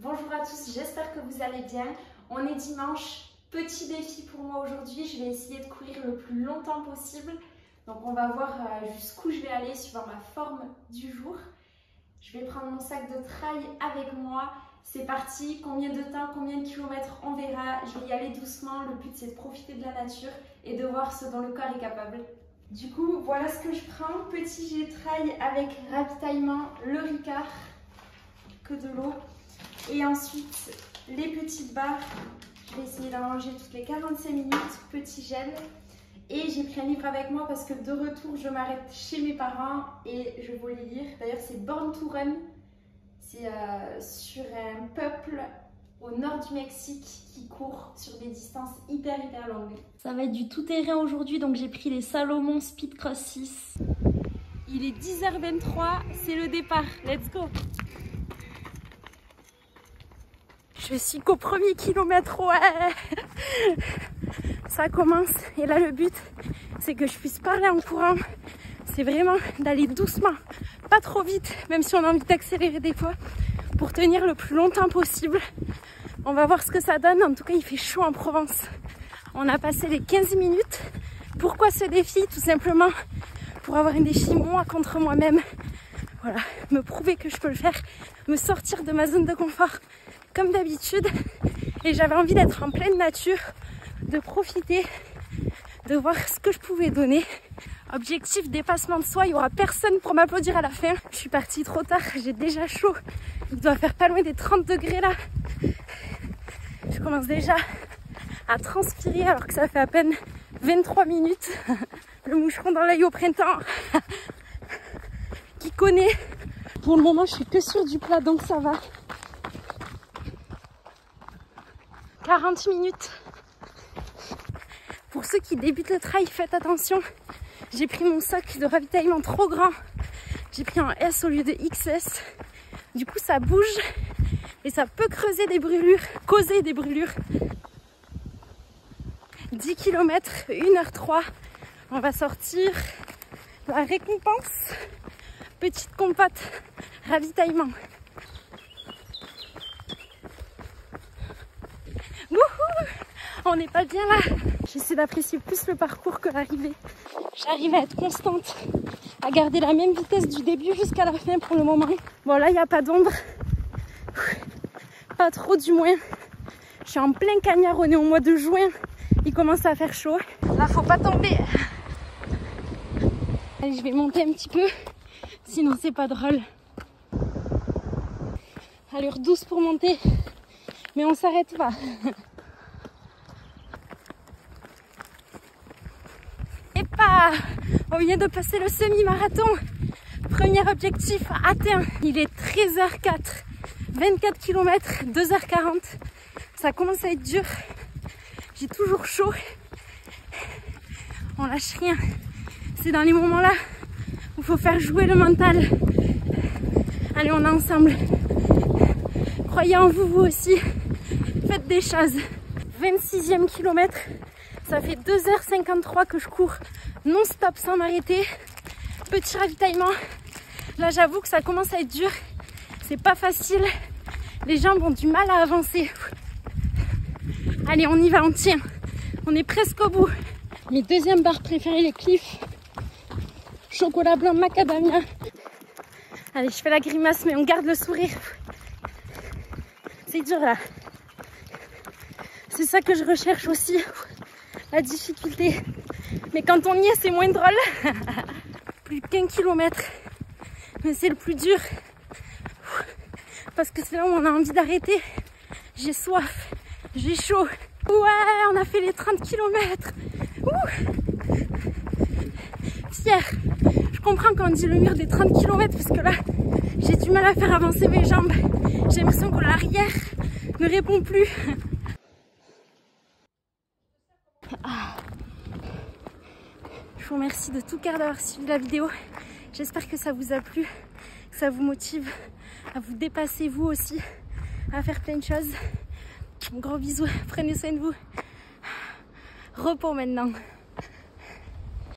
Bonjour à tous, j'espère que vous allez bien. On est dimanche, petit défi pour moi aujourd'hui. Je vais essayer de courir le plus longtemps possible. Donc on va voir jusqu'où je vais aller suivant ma forme du jour. Je vais prendre mon sac de trail avec moi. C'est parti, combien de temps, combien de kilomètres, on verra. Je vais y aller doucement, le but c'est de profiter de la nature et de voir ce dont le corps est capable. Du coup, voilà ce que je prends. Petit gilet trail avec ravitaillement, le Ricard, que de l'eau. Et ensuite, les petites barres. Je vais essayer d'en manger toutes les 45 minutes, petit gel. Et j'ai pris un livre avec moi parce que de retour, je m'arrête chez mes parents et je vais les lire. D'ailleurs, c'est Born to Run. C'est sur un peuple au nord du Mexique qui court sur des distances hyper longues. Ça va être du tout-terrain aujourd'hui, donc j'ai pris les Salomon Speed Cross 6. Il est 10h23, c'est le départ. Let's go! Je suis qu'au premier kilomètre, ouais! Ça commence et là le but c'est que je puisse parler en courant. C'est vraiment d'aller doucement, pas trop vite, même si on a envie d'accélérer des fois, pour tenir le plus longtemps possible. On va voir ce que ça donne. En tout cas, il fait chaud en Provence. On a passé les 15 minutes. Pourquoi ce défi? Tout simplement pour avoir un défi moi contre moi-même. Voilà, me prouver que je peux le faire, me sortir de ma zone de confort comme d'habitude. Et j'avais envie d'être en pleine nature, de profiter, de voir ce que je pouvais donner. Objectif dépassement de soi, il n'y aura personne pour m'applaudir à la fin. Je suis partie trop tard, j'ai déjà chaud. Il doit faire pas loin des 30 degrés là. Je commence déjà à transpirer alors que ça fait à peine 23 minutes. Le moucheron dans l'œil au printemps. Qui connaît? Pour le moment, je suis que sur du plat, donc ça va. 40 minutes. Pour ceux qui débutent le trail, faites attention. J'ai pris mon sac de ravitaillement trop grand. J'ai pris un S au lieu de XS. Du coup, ça bouge et ça peut creuser des brûlures, causer des brûlures. 10 km, 1h03. On va sortir la récompense. Petite compote, ravitaillement. Wouhou! On n'est pas bien là. J'essaie d'apprécier plus le parcours que l'arrivée. J'arrive à être constante, à garder la même vitesse du début jusqu'à la fin pour le moment. Bon là, il n'y a pas d'ombre. Pas trop du moins. Je suis en plein cagnard, on est au mois de juin. Il commence à faire chaud. Là, faut pas tomber. Allez, je vais monter un petit peu. Sinon, c'est pas drôle. Allure douce pour monter. Mais on s'arrête pas. Et pas! On vient de passer le semi-marathon. Premier objectif atteint. Il est 13h04. 24 km, 2h40. Ça commence à être dur. J'ai toujours chaud. On lâche rien. C'est dans les moments là où il faut faire jouer le mental. Allez, on est ensemble. Croyez en vous, vous aussi. Faites des choses. 26e kilomètre. Ça fait 2h53 que je cours non-stop sans m'arrêter. Petit ravitaillement. Là, j'avoue que ça commence à être dur. C'est pas facile. Les jambes ont du mal à avancer. Allez, on y va, on tient. On est presque au bout. Mes deuxièmes barres préférées, les Cliff. Chocolat blanc macadamia. Allez, je fais la grimace, mais on garde le sourire. C'est dur là. C'est ça que je recherche aussi. La difficulté. Mais quand on y est, c'est moins drôle. Plus qu'un kilomètre. Mais c'est le plus dur. Parce que c'est là où on a envie d'arrêter. J'ai soif. J'ai chaud. Ouais, on a fait les 30 km. Fière. Je comprends quand on dit le mur des 30 km parce que là, j'ai du mal à faire avancer mes jambes. J'ai l'impression que l'arrière ne répond plus. Je vous remercie de tout cœur d'avoir suivi la vidéo. J'espère que ça vous a plu, que ça vous motive à vous dépasser vous aussi, à faire plein de choses. Gros bisous, prenez soin de vous. Repos maintenant.